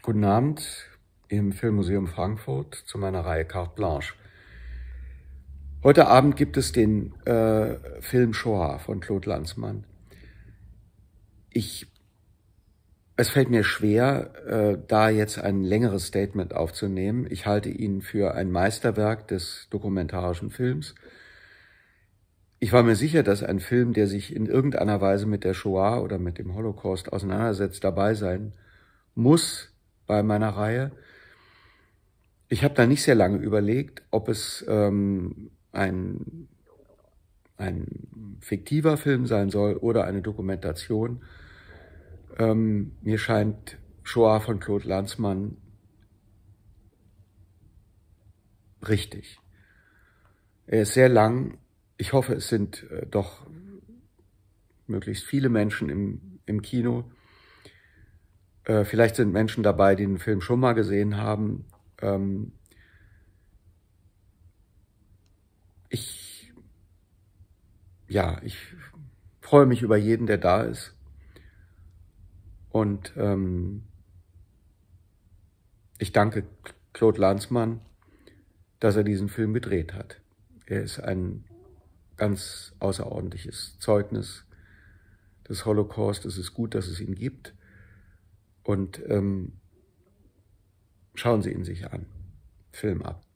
Guten Abend im Filmmuseum Frankfurt zu meiner Reihe Carte Blanche. Heute Abend gibt es den Film Shoah von Claude Lanzmann. Es fällt mir schwer, da jetzt ein längeres Statement aufzunehmen. Ich halte ihn für ein Meisterwerk des dokumentarischen Films. Ich war mir sicher, dass ein Film, der sich in irgendeiner Weise mit der Shoah oder mit dem Holocaust auseinandersetzt, dabei sein muss bei meiner Reihe. Ich habe da nicht sehr lange überlegt, ob es ein fiktiver Film sein soll oder eine Dokumentation. Mir scheint Shoah von Claude Lanzmann richtig. Er ist sehr lang. Ich hoffe, es sind doch möglichst viele Menschen im Kino. Vielleicht sind Menschen dabei, die den Film schon mal gesehen haben. Ich freue mich über jeden, der da ist. Und ich danke Claude Lanzmann, dass er diesen Film gedreht hat. Er ist ein ganz außerordentliches Zeugnis des Holocaust. Es ist gut, dass es ihn gibt. Und schauen Sie ihn sich an. Film ab.